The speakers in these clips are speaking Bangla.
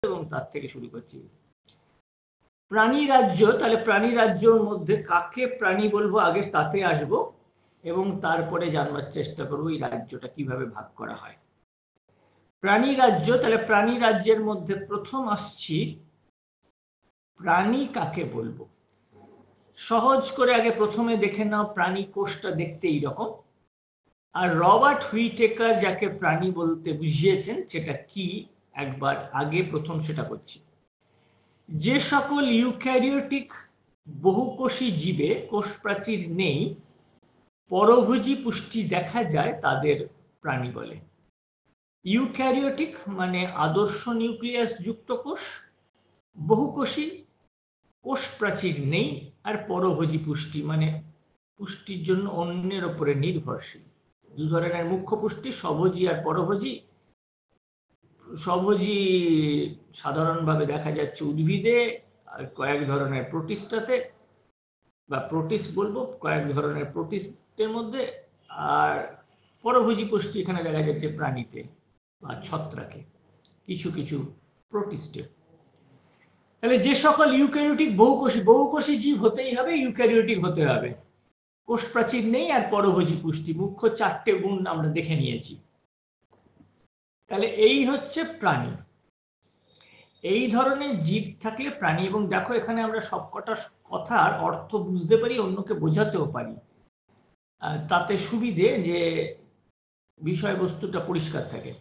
এবং তার থেকে শুরু করছি। প্রাণী রাজ্য, তাহলে প্রাণী রাজ্যর মধ্যে কাকে প্রাণী বলবো আগে তাতে আসবো এবং তারপরে জানবার চেষ্টা করবো এই রাজ্যটা কিভাবে ভাগ করা হয়। প্রাণী রাজ্য, তাহলে প্রাণী রাজ্যের মধ্যে প্রথম আসছি প্রাণী কাকে বলবো। সহজ করে আগে প্রথমে দেখে নাও প্রাণী কোষটা দেখতে এইরকম, আর রবার্ট হুইটেকার যাকে প্রাণী বলতে বুঝিয়েছেন সেটা কি একবার আগে প্রথম সেটা করছি। যে সকল ইউক্যারিওটিক বহুকোষী জীবে কোষ প্রাচীর নেই, পরভোজী পুষ্টি দেখা যায়, তাদের প্রাণী বলে। ইউক্যারিওটিক মানে আদর্শ নিউক্লিয়াস যুক্ত কোষ, বহুকোষী কোষ প্রাচীর নেই, আর পরভোজী পুষ্টি মানে পুষ্টির জন্য অন্যের উপরে নির্ভরশীল। দু ধরনের মুখ্য পুষ্টি, স্বভোজী আর পরভোজী। স্বভোজী সাধারণভাবে দেখা যাচ্ছে উদ্ভিদে আর কয়েক ধরনের প্রোটিস্টাতে, বা প্রোটিস্ট বলবো কয়েক ধরনের প্রোটিস্টের মধ্যে, আর পরভোজী পুষ্টি এখানে দেখা যাচ্ছে প্রাণীতে বা ছত্রাকে, কিছু কিছু প্রোটিস্টে। তাহলে যে সকল ইউক্যারিওটিক বহুকোষী জীব হতেই হবে, ইউক্যারিওটিক হতে হবে, কোষ প্রাচীর নেই আর পরভোজী পুষ্টি, মুখ্য চারটে গুণ আমরা দেখে নিয়েছি। তাহলে এই হচ্ছে প্রাণী। এই ধরনের জীব থাকলে প্রাণী, এবং দেখো এখানে আমরা সবকটা কথার অর্থ বুঝতে পারি, অন্যকে বোঝাতেও পারি, তাতে সুবিধে যে বিষয়বস্তুটা পরিষ্কার থাকে।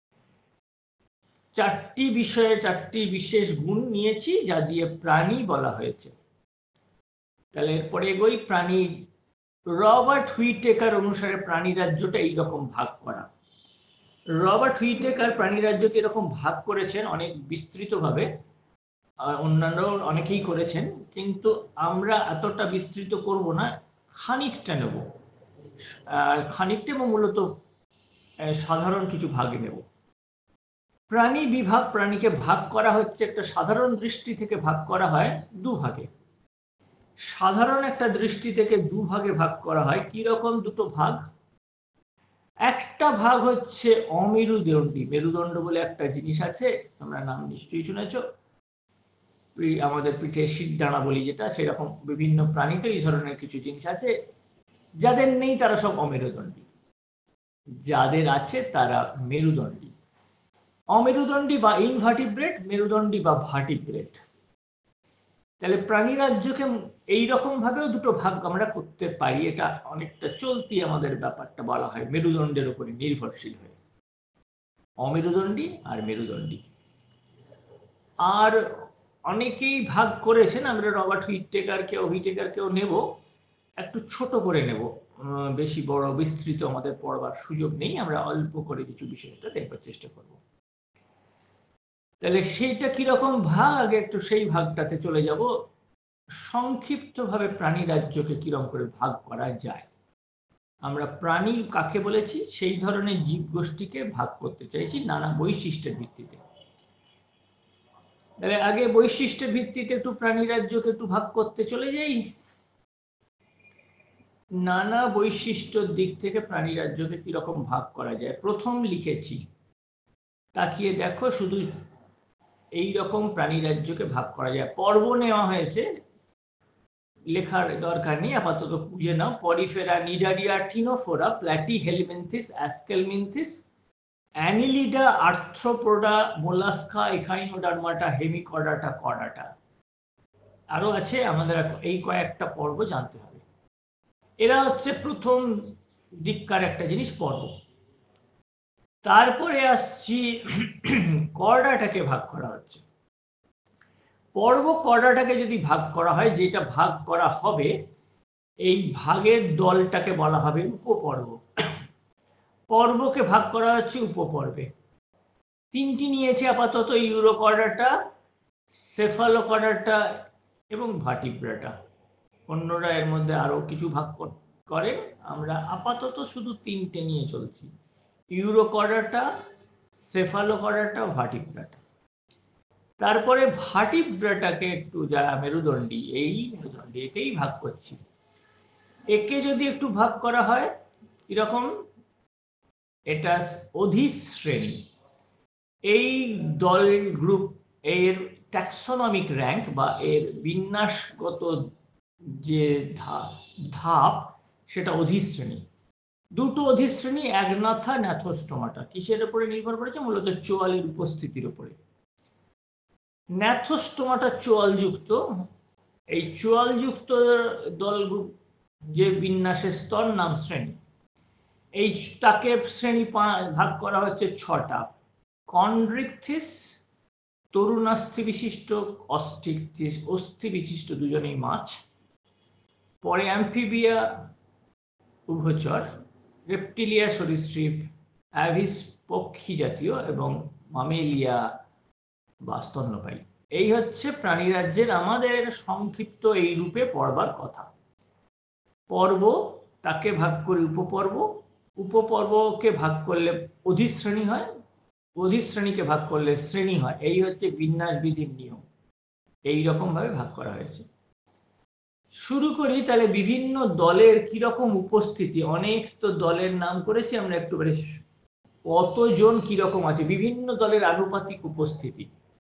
চারটি বিষয়ে চারটি বিশেষ গুণ নিয়েছি যা দিয়ে প্রাণী বলা হয়েছে। তাহলে এরপরে এগোই। প্রাণী রবার্ট হুইটেকার অনুসারে প্রাণী রাজ্যটা এইরকম ভাগ করা। রবার্ট হুইটেকার প্রাণী রাজ্যকে এরকম ভাগ করেছেন অনেক বিস্তৃতভাবে, অন্যান্য অনেকেই করেছেন, কিন্তু আমরা এতটা বিস্তৃত করব না, খানিকটা নেব, খানিকটা এবং মূলত সাধারণ কিছু ভাগে নেব। প্রাণী বিভাগ, প্রাণীকে ভাগ করা হচ্ছে একটা সাধারণ দৃষ্টি থেকে ভাগ করা হয় দুভাগে। সাধারণ একটা দৃষ্টি থেকে দুভাগে ভাগ করা হয়। কি রকম দুটো ভাগ? একটা ভাগ হচ্ছে অমেরুদণ্ডী। মেরুদণ্ড বলে একটা জিনিস আছে, তোমরা নাম নিশ্চয়ই শুনেছ, আমাদের পিঠে শিরদাঁড়া বলি যেটা, সেরকম বিভিন্ন প্রাণীতে এই ধরনের কিছু জিনিস আছে। যাদের নেই তারা সব অমেরুদণ্ডী, যাদের আছে তারা মেরুদণ্ডী। অমেরুদণ্ডী বা ইনভার্টিব্রেট, মেরুদণ্ডী বা ভার্টিব্রেট। তাহলে প্রাণী রাজ্যকে এইরকম ভাবেও দুটো ভাগ আমরা করতে পারি। এটা অনেকটা চলতি আমাদের ব্যাপারটা বলা হয় মেরুদণ্ডের উপরে নির্ভরশীল হয়ে, অমেরুদণ্ডী আর মেরুদণ্ডী। আর অনেকেই ভাগ করেছেন, আমরা রবার্ট হুইটেকারকেও নেব, একটু ছোট করে নেব, বেশি বড় বিস্তৃত আমাদের পড়বার সুযোগ নেই, আমরা অল্প করে কিছু বিষয়টা দেখবার চেষ্টা করব। তাহলে সেইটা কিরকম ভাগ, আগে একটু সেই ভাগটাতে চলে যাব। সংক্ষিপ্তভাবে প্রাণী রাজ্যকে কিরকম করে ভাগ করা যায়। আমরা প্রাণী কাকে বলেছি, সেই ধরনের জীব গোষ্ঠীকে ভাগ করতে চাইছি নানা বৈশিষ্ট্যের ভিত্তিতে। তাহলে আগে বৈশিষ্ট্যের ভিত্তিতে একটু প্রাণী রাজ্যকে একটু ভাগ করতে চলে যাই। নানা বৈশিষ্ট্যের দিক থেকে প্রাণী রাজ্যকে কিরকম ভাগ করা যায় প্রথম লিখেছি, তাকিয়ে দেখো। শুধু এই রকম প্রাণী রাজ্যকে ভাগ করা যায়, পর্ব নেওয়া হয়েছে, লেখার দরকার নেই, আপাতত বুঝে নাও। Porifera, Cnidaria, Ctenophora, Platyhelminthes, Aschelminthes, Annelida, Arthropoda, Mollusca, Echinodermata, Hemichordata, Chordata. আরো আছে, আমাদের এই কয়েকটা পর্ব জানতে হবে। এরা হচ্ছে প্রথম দিককার একটা জিনিস, পর্ব। তারপরে আসছি কর্ডাটাকে ভাগ করা হচ্ছে। পর্ব কর্ডাটাকে যদি ভাগ করা হয়, যেটা ভাগ করা হবে, এই ভাগের দলটাকে বলা হবে উপপর্ব। পর্বকে ভাগ করা হচ্ছে উপপর্বে। তিনটি নিয়েছে আপাতত, ইউরোকর্ডাটা, সেফালোকর্ডাটা এবং ভার্টিব্রাটা। অন্যরা এর মধ্যে আরো কিছু ভাগ করে, আমরা আপাতত শুধু তিনটে নিয়ে চলছি, ইউরোকর্ডাটা, সেফালোকর্ডাটা, ভার্টিব্রাটা। তারপরে ভার্টিব্রাটাকে একটু, যারা মেরুদণ্ডী, এই মেরুদণ্ডী একেই ভাগ করছি। একে যদি একটু ভাগ করা হয় কিরকম, এটা অধিশ্রেণী। এই দল গ্রুপ এর ট্যাক্সোনমিক র্যাঙ্ক বা এর বিন্যাসগত যে ধাপ সেটা অধিশ্রেণী। দুটো অধিশ্রেণী, অ্যাগনাথা, ন্যাথোস্টোমাটা। কিসের উপরে নির্ভর করেছে? মূলত চোয়ালের উপস্থিতির উপরে। ন্যাথোস্টোমাটা চোয়ালযুক্ত। এই চোয়ালযুক্ত দল যে বিন্যাসের স্তর নাম শ্রেণী। এই তাকে শ্রেণী ভাগ করা হচ্ছে ছটা। কন্ড্রিকথিস, তরুণাস্থি বিশিষ্ট, অস্টিকথিস অস্থি বিশিষ্ট দুজনেই মাছ। পরে অ্যাম্ফিবিয়া উভচর, রেপটিলিয়া সরীসৃপ, অ্যাভিস পক্ষী জাতীয় এবং মামেলিয়া বা স্তন্যপায়ী। এই হচ্ছে প্রাণীরাজ্যের আমাদের সংক্ষিপ্ত এই রূপে পড়বার কথা। পর্ব তাকে ভাগ করি উপপর্ব, উপপর্বকে ভাগ করলে অধিশ্রেণী হয়, অধিশ্রেণীকে ভাগ করলে শ্রেণী হয়। এই হচ্ছে বিন্যাস বিধির নিয়ম, এই রকম ভাবে ভাগ করা হয়েছে। শুরু করি তাহলে বিভিন্ন দলের কিরকম উপস্থিতি। অনেক তো দলের নাম করেছি আমরা, একটু কতজন কিরকম আছে, বিভিন্ন দলের আনুপাতিক উপস্থিতি।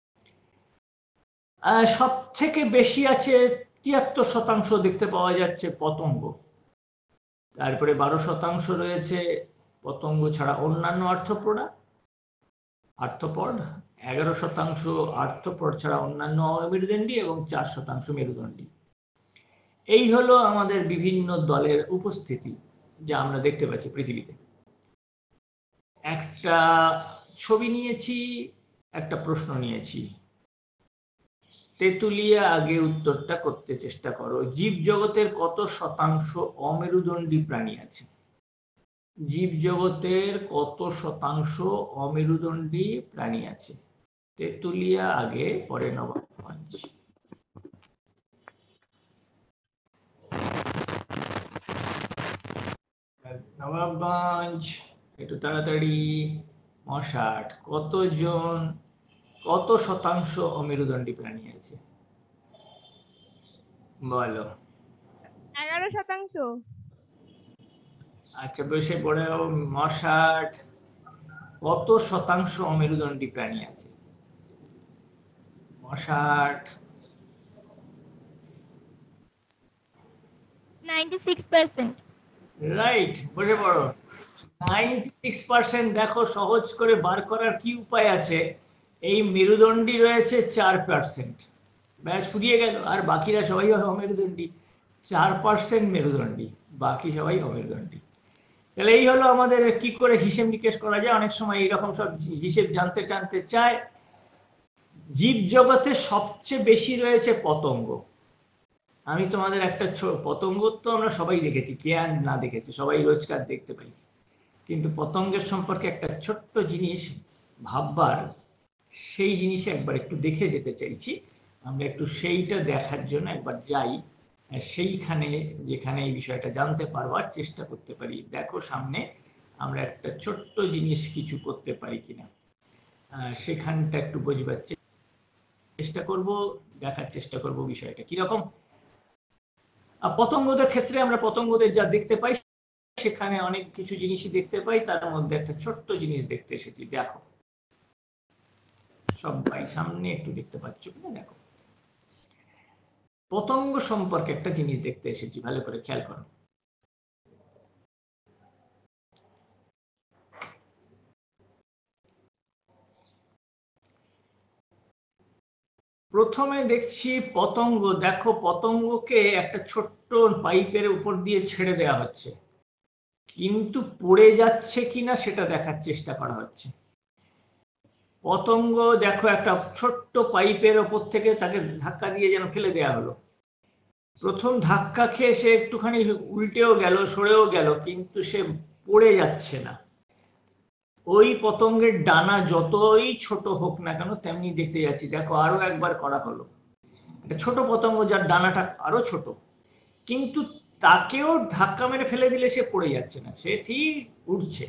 সব থেকে বেশি আছে 73% দেখতে পাওয়া যাচ্ছে পতঙ্গ। তারপরে 12% রয়েছে পতঙ্গ ছাড়া অন্যান্য আর্থ্রোপড, 11% আর্থ্রোপড ছাড়া অন্যান্য অমেরুদণ্ডী এবং 4% মেরুদণ্ডী। এই হলো আমাদের বিভিন্ন দলের উপস্থিতি যা আমরা দেখতে পাচ্ছি পৃথিবীতে। একটা ছবি নিয়েছি, একটা প্রশ্ন নিয়েছি। তেতুলিয়া আগে উত্তরটা করতে চেষ্টা করো। জীব জগতের কত শতাংশ অমেরুদণ্ডী প্রাণী আছে? জীব জগতের কত শতাংশ অমেরুদণ্ডী প্রাণী আছে? তেতুলিয়া আগে, পরে নবাবগঞ্জ। নবাবগঞ্জ একটু তাড়াতাড়ি। মশাট, কত শতাংশ অমেরুদণ্ডী প্রাণী আছে বলো? 11%। আচ্ছা, বেশি পড়ে। মশাট, কত শতাংশ অমেরুদণ্ডী প্রাণী আছে? মশাট 96%। রাইট, বসে পড়ো। 96%। দেখো সহজ করে বার করার কি উপায় আছে? এই মেরুদণ্ডী রয়েছে 4%, ব্যাস ফুরিয়ে গেল। আর বাকিরা সবাই অমেরুদণ্ডী। 4% মেরুদণ্ডী, বাকি সবাই অমেরুদণ্ডী। তাহলে এই হলো আমাদের কি করে হিসেব নিকেশ করা যায়। অনেক সময় এইরকম সব হিসেব জানতে চায়। জীব জগতে সবচেয়ে বেশি রয়েছে পতঙ্গ। আমি তোমাদের একটা পতঙ্গ তো আমরা সবাই দেখেছি, কে আর না দেখেছি, সবাই রোজকার দেখতে পাই। কিন্তু পতঙ্গের সম্পর্কে একটা ছোট্ট জিনিস ভাববার, সেই জিনিসে একবার একটু দেখে যেতে চাইছি আমরা। একটু সেইটা দেখার জন্য একবার যাই, সেইখানে যেখানে এই বিষয়টা জানতে পারবার চেষ্টা করতে পারি। দেখো সামনে আমরা একটা ছোট্ট জিনিস কিছু করতে পারি কিনা, সেখানটা একটু বোঝবার চেষ্টা করব, দেখার চেষ্টা করব বিষয়টা কিরকম। পতঙ্গদের ক্ষেত্রে আমরা পতঙ্গদের যা দেখতে পাই সেখানে অনেক কিছু জিনিসই দেখতে পাই। তার মধ্যে একটা ছোট্ট জিনিস দেখতে এসেছি। দেখো সবাই সামনে একটু দেখতে পাচ্ছ কিনা, দেখো পতঙ্গ সম্পর্কে একটা জিনিস দেখতে এসেছি, ভালো করে খেয়াল করো। প্রথমে দেখছি পতঙ্গ। দেখো পতঙ্গকে একটা ছোট্ট পাইপের উপর দিয়ে ছেড়ে দেওয়া হচ্ছে, কিন্তু পড়ে যাচ্ছে কিনা সেটা দেখার চেষ্টা করা হচ্ছে। পতঙ্গ দেখো একটা ছোট্ট পাইপের ওপর থেকে তাকে ধাক্কা দিয়ে যেন ফেলে দেওয়া হলো। প্রথম ধাক্কা খেয়ে সে একটুখানি উল্টেও গেল, সরেও গেল, কিন্তু সে পড়ে যাচ্ছে না। ওই পতঙ্গের ডানা যতই ছোট হোক না কেন তেমনি দেখতে যাচ্ছি। দেখো আরো একবার করা হলো, একটা ছোট পতঙ্গ যার ডানাটা আরো ছোট, কিন্তু তাকেও ধাক্কা মেরে ফেলে দিলে সে পড়ে যাচ্ছে না, সে ঠিক উঠছে।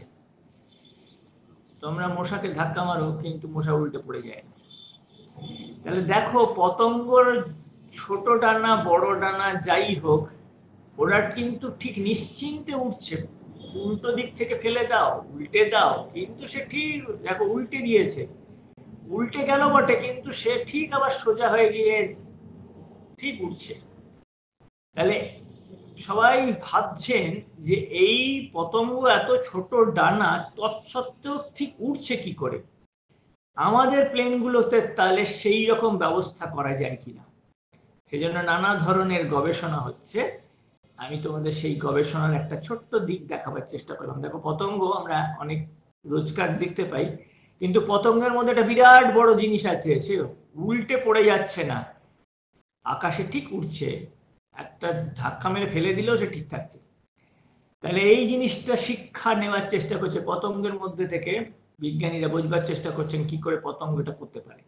তোমরা মশাকে ধাক্কা মারো কিন্তু মশা উল্টে পড়ে যায় না। তাহলে দেখো পতঙ্গর ছোট ডানা বড় ডানা যাই হোক, ওরা কিন্তু ঠিক নিশ্চিন্তে উঠছে। উল্টো দিক থেকে ফেলে দাও, উল্টে দাও, কিন্তু সে ঠিক দেখো উল্টে দিয়েছে। উল্টে গেল বটে, কিন্তু সে ঠিক আবার সোজা হয়ে গিয়ে ঠিক উঠছে। তাহলে সবাই ভাবছেন যে এই পতঙ্গ এত ছোট ডানা তৎসত্ত্বেও ঠিক উঠছে কি করে, আমাদের প্লেনগুলোতে তাহলে সেই রকম ব্যবস্থা করা যায় কিনা। সেজন্য নানা ধরনের গবেষণা হচ্ছে। আমি তোমাদের সেই গবেষণার একটা ছোট্ট দিক দেখাবার চেষ্টা করলাম। দেখো, পতঙ্গ আমরা অনেক রোজকার দেখতে পাই, কিন্তু পতঙ্গের মধ্যে একটা বিরাট বড় জিনিস আছে, সে উল্টে পড়ে যাচ্ছে না, আকাশে ঠিক উঠছে, একটা ধাক্কা মেরে ফেলে দিলেও সে ঠিক থাকছে। তাহলে এই জিনিসটা শিক্ষা নেওয়ার চেষ্টা করছে পতঙ্গের মধ্যে থেকে, বিজ্ঞানীরা বোঝবার চেষ্টা করছেন কি করে পতঙ্গ এটা করতে পারে।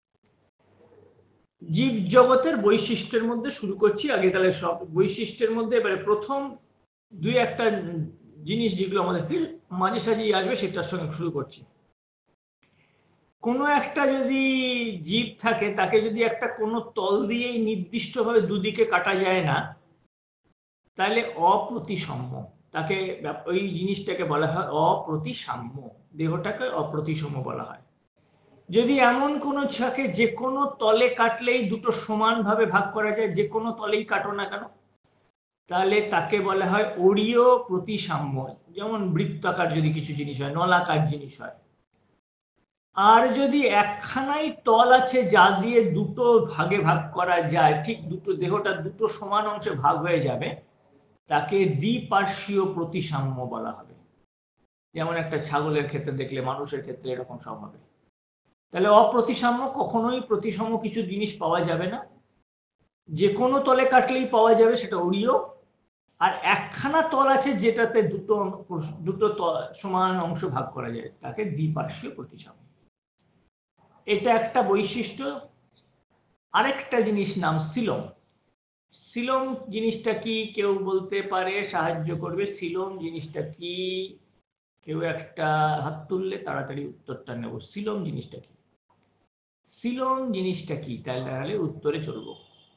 জীব জগতের বৈশিষ্ট্যের মধ্যে শুরু করছি আগে। তাহলে সব বৈশিষ্ট্যের মধ্যে এবারে প্রথম দুই একটা জিনিস যেগুলো আমাদের মাঝে সাঝিয়ে আসবে সেটার সঙ্গে শুরু করছি। কোনো একটা যদি জীব থাকে, তাকে যদি একটা কোনো তল দিয়েই নির্দিষ্টভাবে দুদিকে কাটা যায় না, তাহলে অপ্রতিসাম্য, তাকে ওই জিনিসটাকে বলা হয় অপ্রতিসাম্য, দেহটাকে অপ্রতিসাম্য বলা হয়। যদি এমন কোনো থাকে যে কোনো তলে কাটলেই দুটো সমানভাবে ভাগ করা যায়, যে কোনো তলেই কাটো না কেন, তাহলে তাকে বলা হয় অরীয় প্রতিসাম্য। যেমন বৃত্তাকার যদি কিছু জিনিস হয়, নলাকার জিনিস হয়। আর যদি একখানাই তল আছে যা দিয়ে দুটো ভাগে ভাগ করা যায়, ঠিক দুটো দেহটা দুটো সমান অংশে ভাগ হয়ে যাবে, তাকে দ্বিপার্শ্বীয় প্রতিসাম্য বলা হবে। যেমন একটা ছাগলের ক্ষেত্রে দেখলে, মানুষের ক্ষেত্রে এরকম সব হবে। তাহলে অপ্রতিসাম্য, কখনোই প্রতিসাম্য কিছু জিনিস পাওয়া যাবে না, যে কোনো তলে কাটলেই পাওয়া যাবে, সেটা অরীয়। আর একখানা তল আছে যেটাতে দুটো দুটো সমান অংশ ভাগ করা যায়, তাকে দ্বিপার্শ্বীয় প্রতিসাম্য। এটা একটা বৈশিষ্ট্য। আরেকটা জিনিস নাম সিলোম। সিলোম জিনিসটা কি কেউ বলতে পারে, সাহায্য করবে? সিলোম জিনিসটা কি কেউ একটা হাত তুললে তাড়াতাড়ি উত্তরটা নেব। সিলোম জিনিসটা কি? সিলোম জিনিসটা কি, তাহলে উত্তরে চলবো।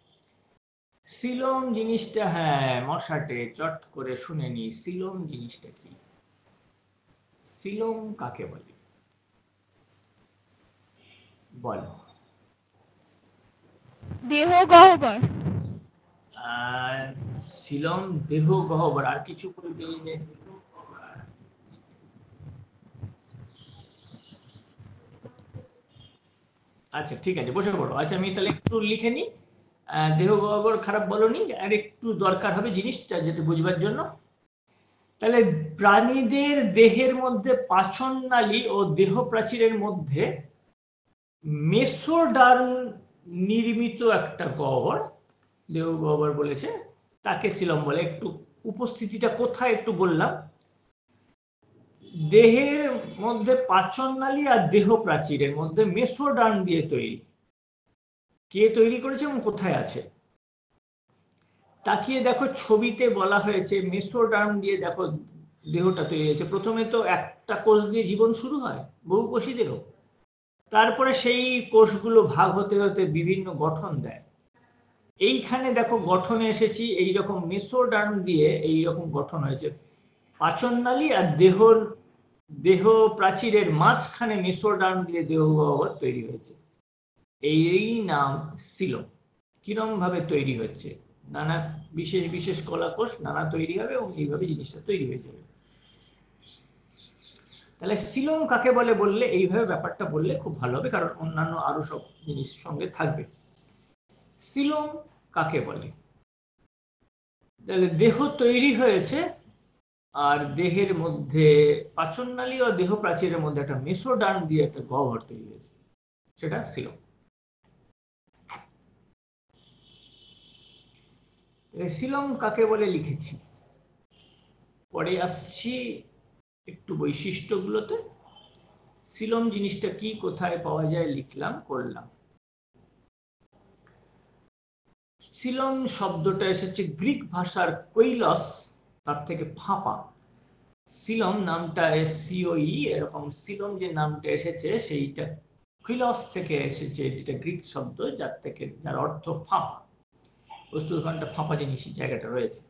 সিলোম জিনিসটা, হ্যাঁ, মশাটে চট করে শুনে নি, সিলোম জিনিসটা কি? সিলোম কাকে বলে বলো? দেহ গহ্বর। সিলোম দেহ গহ্বর, আর কিছু বলবে? আচ্ছা, ঠিক আছে, বসে পড়ো। আচ্ছা, আমি তাহলে একটু লিখে নিই। দেহ গহ্বর খারাপ বলনি, আর একটু দরকার হবে জিনিসটা যেতে বুঝবার জন্য। তাহলে প্রাণীদের দেহের মধ্যে পাচন নালী ও দেহ প্রাচীরের মধ্যে মেসোডার্ম নির্মিত একটা গহ্বর, দেহ গহ্বর বলেছে, তাকে সিলোম বলে। একটু উপস্থিতিটা কোথায় একটু বললাম। দেহের মধ্যে পাচন নালী আর দেহ প্রাচীরের মধ্যে মেসোডার্ম দিয়ে তৈরি। কে তৈরি করেছে এবং কোথায় আছে? তাকিয়ে দেখো, ছবিতে বলা হয়েছে মেসোডার্ম দিয়ে দেখো দেহটা তৈরি হয়েছে। প্রথমে তো একটা কোষ দিয়ে জীবন শুরু হয়, বহুকোষী দেহ। তারপরে সেই কোষগুলো ভাগ হতে হতে বিভিন্ন গঠন দেয়। এইখানে দেখো গঠনে এসেছি, এইরকম মেসোডার্ম দিয়ে এইরকম গঠন হয়েছে। পাচন নালী আর দেহ প্রাচীরের মাঝখানে মেসোডার্ম দিয়ে দেহ গহ্বর তৈরি হয়েছে। এই নাম সিলোম। কিরম ভাবে তৈরি হচ্ছে? নানা বিশেষ বিশেষ কলাকোষ নানা তৈরি হবে এবং এইভাবে জিনিসটা তৈরি হয়ে যাবে। তাহলে সিলোম কাকে বলে বললে, এইভাবে ব্যাপারটা বললে খুব ভালো হবে, কারণ অন্যান্য আরো সব জিনিস সঙ্গে থাকবে। সিলোম কাকে বলে? তাহলে দেহ তৈরি হয়েছে, আর দেহের মধ্যে পাচন নালী ও দেহ প্রাচীরের মধ্যে একটা মেসোডার্ম দিয়ে একটা গহ্বর তৈরি হয়েছে, সেটা সিলোম। সিলোম কাকে বলে লিখেছি, পরে আসছি একটু বৈশিষ্ট্যগুলোতে। সিলোম জিনিসটা কি, কোথায় পাওয়া যায়, লিখলাম, করলাম। সিলোম শব্দটা এসেছে গ্রিক ভাষার কৈলস, তার থেকে ফাঁপা। সিলোম নামটা SCOE, এরকম সিলোম যে নামটা এসেছে সেইটা কৈলস থেকে এসেছে, যেটা গ্রিক শব্দ, যার অর্থ ফাঁপা। বস্তু ওখানটা ফাঁপা জিনিসই জায়গাটা রয়েছে।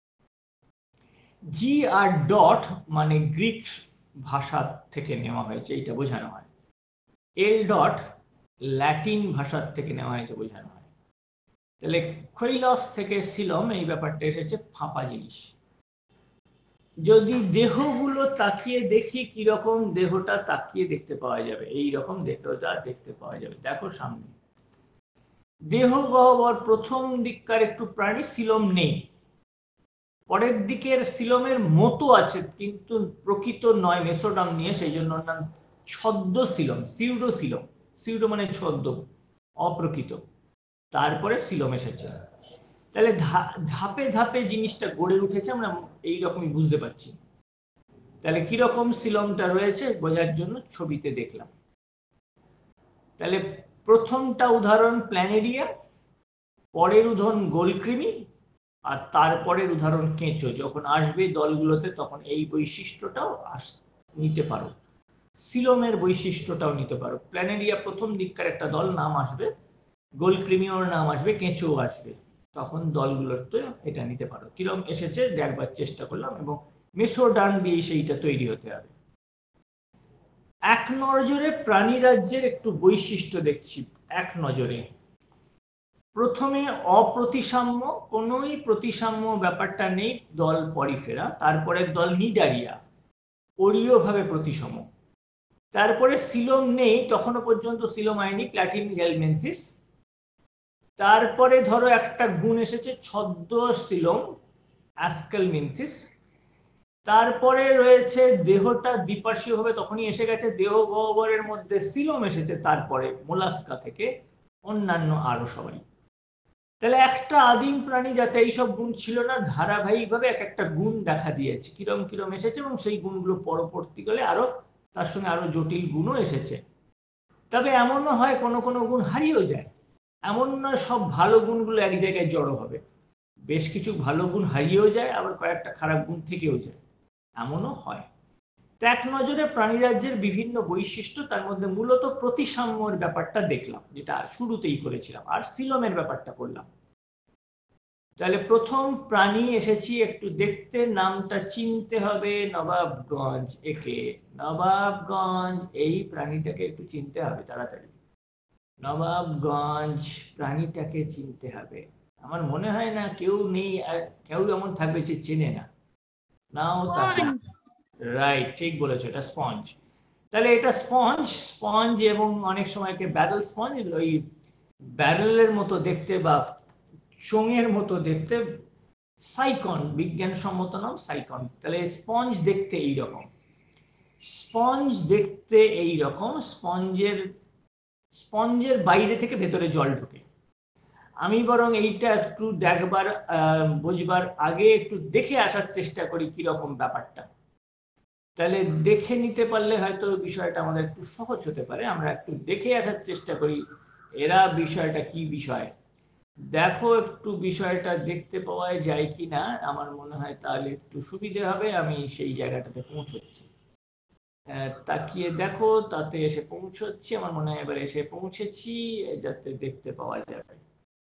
জি আর ডট মানে গ্রিক ভাষা থেকে নেওয়া হয়েছে, এইটা বোঝানো হয়। এল ডট ল্যাটিন ভাষার থেকে নেওয়া হয়েছে বোঝানো হয়। তাহলে খৈলস থেকে সিলম এই ব্যাপারটা এসেছে ফাঁপা জিনিস। যদি দেহগুলো তাকিয়ে দেখি কিরকম দেহটা তাকিয়ে দেখতে পাওয়া যাবে, এই রকম দেহটা দেখতে পাওয়া যাবে। দেখো সামনে দেহ গহ্বর প্রথম দিককার একটু প্রাণী সিলম নেই, পরের দিকের সিলমের মতো আছে কিন্তু প্রকৃত নয়, মেসোডাম নিয়ে, সেই জন্য নাম ছদ্ম সিলম, সিউডো সিলম। সিউডো মানে ছদ্ম, অপ্রকৃত। তারপরে সিলম এসেছে। তাহলে ধাপে ধাপে জিনিসটা গড়ে উঠেছে, আমরা এইরকমই বুঝতে পারছি। তাহলে কিরকম সিলমটা রয়েছে বোঝার জন্য ছবিতে দেখলাম। তাহলে প্রথমটা উদাহরণ প্ল্যানেরিয়া, পরের উদাহরণ গোলকৃমি, আর তারপরের উদাহরণ কেঁচো। যখন আসবে দলগুলোতে তখন এই বৈশিষ্ট্যটাও নিতে পারো, সিলমের বৈশিষ্ট্যটাও নিতে পারো। প্ল্যানেরিয়া প্রথম দিককার একটা দল নাম আসবে, গোলকৃমিওর নাম আসবে, কেঁচো আসবে, তখন দলগুলোর তো এটা নিতে পারো। কিরম এসেছে দেখবার চেষ্টা করলাম, এবং মেসোডান দিয়ে সেইটা তৈরি হতে হবে। এক নজরে প্রাণী রাজ্যের একটু বৈশিষ্ট্য দেখছি এক নজরে। প্রথমে অপ্রতিসাম্য, কোনোই প্রতিসাম্য ব্যাপারটা নেই, দল পরিফেরা। তারপরে দল নিডারিয়া, অরীয় ভাবে প্রতিসম। তারপরে সিলম নেই, তখনও পর্যন্ত সিলম আইনি, প্ল্যাটিন গেলমেন্থিস। তারপরে ধরো একটা গুণ এসেছে ছদ্ম সিলম, অ্যাস্কেলমেন্থিস। তারপরে রয়েছে দেহটা দ্বিপার্শ্বীয় হবে, তখনই এসে গেছে দেহ গহ্বরের মধ্যে সিলম এসেছে, তারপরে মোলাস্কা থেকে অন্যান্য আরো সবাই। তাহলে একটা আদিম প্রাণী যাতে এইসব গুণ ছিল না, ধারাবাহিকভাবে এক একটা গুণ দেখা দিয়েছে, কিরম কিরম এসেছে, এবং সেই গুণগুলো পরবর্তীকালে আরো তার সঙ্গে আরো জটিল গুণও এসেছে। তবে এমনও হয় কোনো কোনো গুণ হারিয়েও যায়, এমন নয় সব ভালো গুণগুলো এক জায়গায় জড়ো হবে, বেশ কিছু ভালো গুণ হারিয়েও যায়, আবার কয়েকটা খারাপ গুণ থেকেও যায়, এমনও হয়। এক নজরে প্রাণীরাজ্যের বিভিন্ন বৈশিষ্ট্য, তার মধ্যে মূলত প্রতিসাম্যের ব্যাপারটা দেখলাম, যেটা শুরুতেই করেছিলাম, আর সিলমের ব্যাপারটা করলাম। তাহলে প্রথম প্রাণী এসেছি একটু দেখতে, নামটা চিনতে হবে, নবাবগঞ্জ। একে নবাবগঞ্জ, এই প্রাণীটাকে একটু চিনতে হবে তাড়াতাড়ি। নবাবগঞ্জ প্রাণীটাকে চিনতে হবে। আমার মনে হয় না কেউ নেই, আর কেউ এমন থাকবে যে চেনে না। নাও তাকে, রাইট, ঠিক বলেছো, এটা স্পঞ্জ। তাহলে এটা স্পঞ্জ, স্পঞ্জ এবং অনেক সময়কে ব্যারেল স্পঞ্জ, ওই ব্যারেলের মতো দেখতে বা চোঙের মতো দেখতে, সাইকন, বিজ্ঞানসম্মত নাম সাইকন। তাহলে স্পঞ্জ দেখতে এইরকম, স্পঞ্জ দেখতে এইরকম। স্পঞ্জের বাইরে থেকে ভেতরে জল ঢোকে। আমি বরং এইটা একটু দেখবার বুঝবার আগে একটু দেখে আসার চেষ্টা করি কিরকম ব্যাপারটা। তাহলে দেখে নিতে পারলে হয়তো বিষয়টা আমাদের একটু সহজ হতে পারে। আমরা একটু দেখে আসার চেষ্টা করি এরা বিষয়টা কি বিষয়। দেখো একটু বিষয়টা দেখতে পাওয়া যায় কি না, আমার মনে হয় তাহলে একটু সুবিধে হবে। আমি সেই জায়গাটাতে পৌঁছচ্ছি, তাকিয়ে দেখো, তাতে এসে পৌঁছচ্ছি, আমার মনে হয় এবার এসে পৌঁছেছি, যাতে দেখতে পাওয়া যাবে।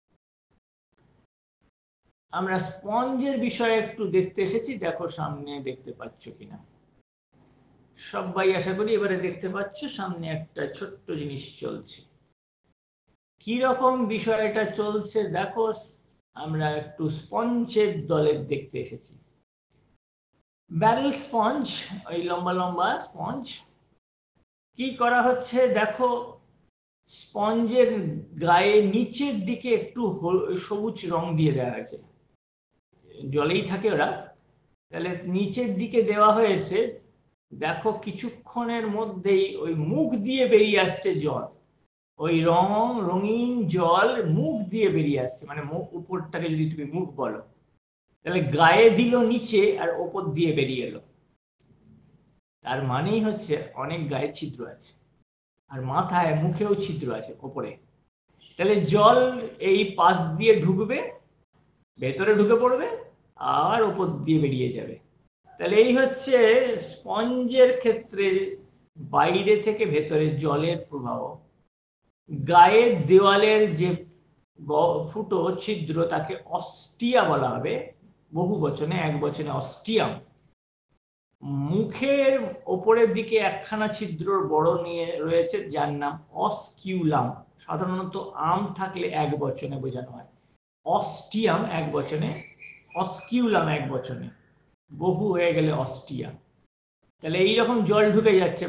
আমরা স্পঞ্জের বিষয়ে একটু দেখতে এসেছি, দেখো সামনে দেখতে পাচ্ছ কিনা। সবাই আশা করি এবারে দেখতে পাচ্ছ, সামনে একটা ছোট্ট জিনিস চলছে। কি রকম বিষয়টা চলছে দেখো। আমরা একটু স্পঞ্জের দলের দেখতে এসেছি। ব্যারেল স্পঞ্জ, ওই লম্বা লম্বা স্পঞ্জ। কি করা হচ্ছে দেখো, স্পঞ্জের গায়ে নিচের দিকে একটু সবুজ রং দিয়ে দেওয়া হয়েছে, জলেই থাকে ওরা। তাহলে নিচের দিকে দেওয়া হয়েছে, দেখো কিছুক্ষণের মধ্যেই ওই মুখ দিয়ে বেরিয়ে আসছে জল, ওই রঙিন জল মুখ দিয়ে বেরিয়ে আসছে। মানে মুখ উপরটাকে যদি তুমি মুখ বলো, তাহলে গায়ে দিল নিচে আর ওপর দিয়ে বেরিয়ে এলো। তার মানেই হচ্ছে অনেক গায়ে ছিদ্র আছে, আর মাথায় মুখেও ছিদ্র আছে ওপরে। তাহলে জল এই পাশ দিয়ে ঢুকবে, ভেতরে ঢুকে পড়বে, আর ওপর দিয়ে বেরিয়ে যাবে। তাহলে এই হচ্ছে স্পঞ্জের ক্ষেত্রে বাইরে থেকে ভেতরে জলের প্রবাহ। গায়ের দেওয়ালের যে ফুটো ছিদ্র, তাকে অস্টিয়া বলা হবে, বহু বচনে, এক বচনে অস্টিয়াম। মুখের ওপরের দিকে একখানা ছিদ্রর বড় নিয়ে রয়েছে যার নাম অসকিউলাম। সাধারণত আম থাকলে এক বচনে বোঝানো হয়, অস্টিয়াম এক বচনে, অসকিউলাম এক বচনে, বহু হয়ে গেলে অস্টিয়া। তাহলে এইরকম জল ঢুকে যাচ্ছে।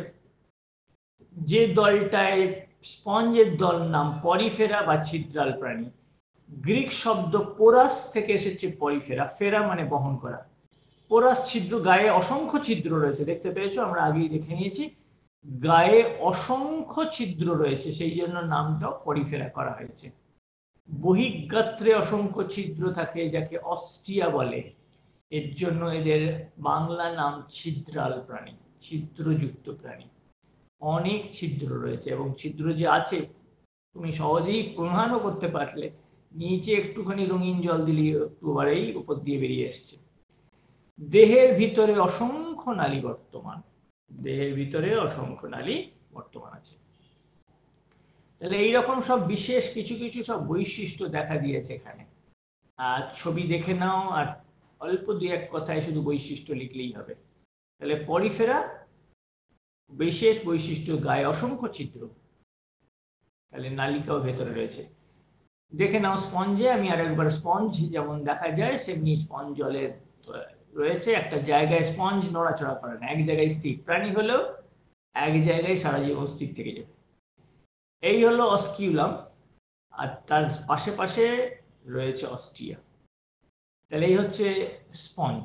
যে দলটায় স্পঞ্জের দল নাম পরিফেরা বা ছিদ্রাল প্রাণী। গ্রিক শব্দ পোরাস থেকে এসেছে পরিফেরা, ফেরা মানে বহন করা। পোরাস ছিদ্র, গায়ে অসংখ্য ছিদ্র রয়েছে, দেখতে পেয়েছো, আমরা আগেই দেখে নিয়েছি। গায়ে অসংখ্য ছিদ্র রয়েছে, সেই জন্য নামটাও পরিফেরা করা হয়েছে। বহিঃগাত্রে অসংখ্য ছিদ্র থাকে, যাকে অস্টিয়া বলে, এর জন্য এদের বাংলা নাম ছিদ্রাল প্রাণী, ছিদ্রযুক্ত প্রাণী। অনেক ছিদ্র রয়েছে, এবং ছিদ্র যে আছে তুমি সহজেই প্রমাণও করতে পারলে, নিচে একটুখানি রঙিন জল দিলে একটুবারেই উপর দিয়ে বেরিয়ে এসছে। দেহের ভিতরে অসংখ্য নালী বর্তমান, দেহের ভিতরে অসংখ্য নালী বর্তমান আছে। তাহলে এইরকম সব বিশেষ কিছু কিছু সব বৈশিষ্ট্য দেখা দিয়েছে এখানে। আর ছবি দেখে নাও, আর অল্প দু এক কথায় শুধু বৈশিষ্ট্য লিখলেই হবে। তাহলে পরিফেরা বিশেষ বৈশিষ্ট্য, গায়ে অসংখ্য ছিদ্র, তাহলে নালিকাও ভেতরে রয়েছে। দেখে নাও স্পঞ্জে, আমি আরেকবার, স্পঞ্জ যেমন দেখা যায় সেমনি স্পঞ্জ জলের রয়েছে, একটা জায়গায় স্পঞ্জ নড়াচড়া করে না, এক জায়গায় স্থির। প্রাণী হলেও এক জায়গায় সারা জীবন স্থির থেকে যাবে। এই হলো অস্কিউলাম, আর তার পাশে পাশে রয়েছে অস্টিয়া। তাহলে এই হচ্ছে স্পঞ্জ।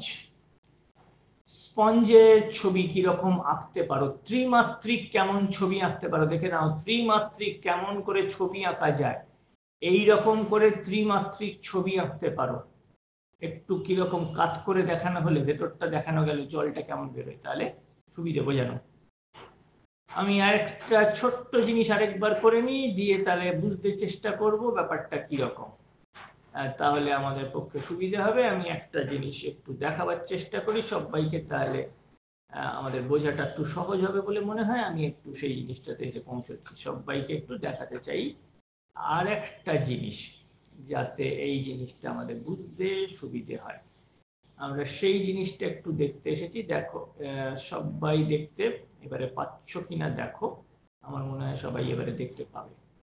স্পঞ্জের ছবি কিরকম আঁকতে পারো, ত্রিমাত্রিক কেমন ছবি আঁকতে পারো দেখে নাও। ত্রিমাত্রিক কেমন করে ছবি আঁকা যায়, এই রকম করে ত্রিমাত্রিক ছবি আঁকতে পারো। একটু কিরকম কাট করে দেখানো হলে, ভেতরটা দেখানো গেল, জলটা কেমন বেরোয়, তাহলে সুবিধে বোঝানো। আমি আরেকটা ছোট্ট জিনিস আরেকবার করে নিই, দিয়ে তাহলে বুঝতে চেষ্টা করব ব্যাপারটা কিরকম, তাহলে আমাদের পক্ষে সুবিধা হবে। আমি একটা জিনিস একটু দেখাবার চেষ্টা করি সবাইকে, তাহলে আমাদের বোঝাটা একটু সহজ হবে বলে মনে হয়। আমি একটু সেই জিনিসটাতে এসে পৌঁছচ্ছি, সবাইকে একটু দেখাতে চাই আর একটা জিনিস, যাতে এই জিনিসটা আমাদের বুঝতে সুবিধে হয়। আমরা সেই জিনিসটা একটু দেখতে এসেছি। দেখো সবাই দেখতে এবারে পাচ্ছ কিনা দেখো, আমার মনে হয় সবাই এবারে দেখতে পাবে।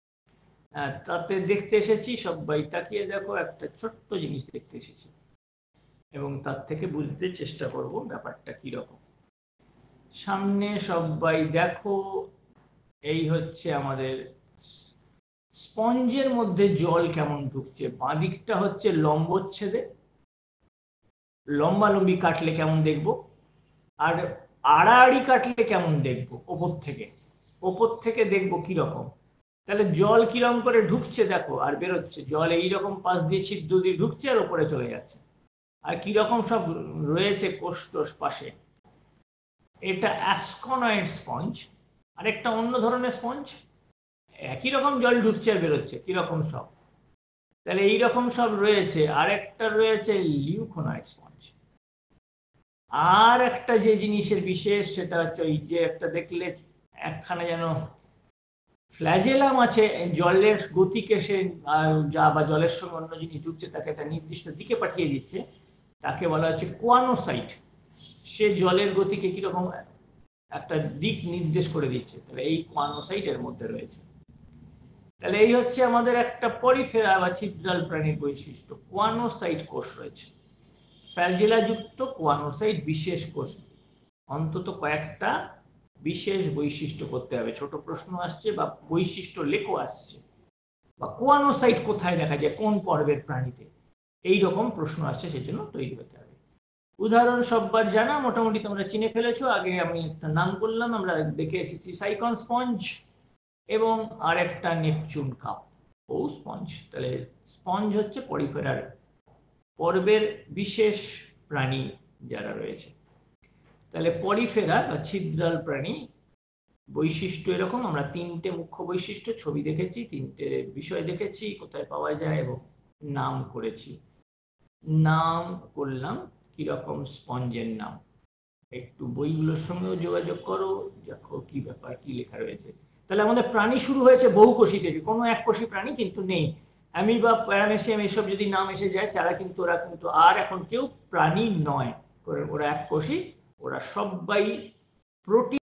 তাতে দেখতে এসেছি, সবাই তাকিয়ে দেখো, একটা ছোট্ট জিনিস দেখতে এসেছি, এবং তার থেকে বুঝতে চেষ্টা করব ব্যাপারটা কিরকম। সামনে সবাই দেখো, এই হচ্ছে আমাদের স্পঞ্জের মধ্যে জল কেমন ঢুকছে। বাঁদিকটা হচ্ছে লম্বচ্ছেদে, লম্বালম্বি কাটলে কেমন দেখবো, আর আড়াআড়ি কাটলে কেমন দেখবো, ওপর থেকে দেখবো কিরকম। তাহলে জল কিরকম করে ঢুকছে দেখো আর বেরোচ্ছে, জল এইরকম পাশ দিয়ে ছিদ্র দিয়ে ঢুকছে আর ওপরে চলে যাচ্ছে। আর কিরকম সব রয়েছে কোষ্ঠস পাশে। এটা অ্যাসকনয়েড স্পঞ্জ, আর একটা অন্য ধরনের স্পঞ্জ, একই রকম জল ঢুকছে আর বেরোচ্ছে কিরকম সব। তাহলে এইরকম সব রয়েছে। আর একটা রয়েছে লিউকোনয়েড স্পঞ্জ। আর একটা যে জিনিসের বিশেষ, সেটা হচ্ছে ওই যে একটা দেখলে একখানা যেন ফ্ল্যাজেলাম আছে, জলের গতিকে সে যা বা জলের সঙ্গে অন্য জিনিস ঢুকছে তাকে একটা নির্দিষ্ট দিকে পাঠিয়ে দিচ্ছে, তাকে বলা হচ্ছে কোয়ানোসাইট। সে জলের গতিকে কিরকম একটা দিক নির্দেশ করে দিচ্ছে, তাহলে এই কোয়ানোসাইট এর মধ্যে রয়েছে। তাহলে এই হচ্ছে আমাদের একটা পরিফেরা বা ছিদ্রাল প্রাণীর বৈশিষ্ট্য, কোয়ানোসাইট কোষ রয়েছে। ফ্ল্যাজেলা যুক্ত কোয়ানোসাইট বিশেষ কোষ, অন্তত কয়েকটা বিশেষ বৈশিষ্ট্য করতে হবে। ছোট প্রশ্ন আসছে বা বৈশিষ্ট্য লেখো আসছে, বা কোয়ানোসাইট কোথায় দেখা যায়, কোন পর্বের প্রাণীতে, এই রকম প্রশ্ন আসছে, সেজন্য তৈরি হতে হবে। উদাহরণ সববার জানা, মোটামুটি তোমরা চিনে ফেলেছো। আগে আমি একটা নাম করলাম, আমরা দেখে এসেছি সাইকন স্পঞ্জ, এবং আরেকটা নেপচুন কাপ ও স্পঞ্জ। তাহলে স্পঞ্জ হচ্ছে পরিফেরার পর্বের বিশেষ প্রাণী যারা রয়েছে। তাহলে পরিফেরা বা ছিদ্রাল প্রাণী বৈশিষ্ট্য এরকম। আমরা তিনটে মুখ্য বৈশিষ্ট্য ছবি দেখেছি, তিনটে বিষয় দেখেছি, কোথায় পাওয়া যায় এবং নাম করেছি। নাম করলাম কিরকম স্পঞ্জের নাম, একটু বইগুলোর সঙ্গেও যোগাযোগ করো, দেখো কি ব্যাপার, কি লেখা রয়েছে। তাহলে আমাদের প্রাণী শুরু হয়েছে বহুকোষী থেকে, কোনো এককোষী প্রাণী কিন্তু নেই। অ্যামিবা, প্যারামেসিয়াম এসব যদি নাম এসে যায়, তারা কিন্তু ওরা কিন্তু আর এখন কেউ প্রাণী নয়, ওরা এককোষী, ওরা সবাই প্রোটিন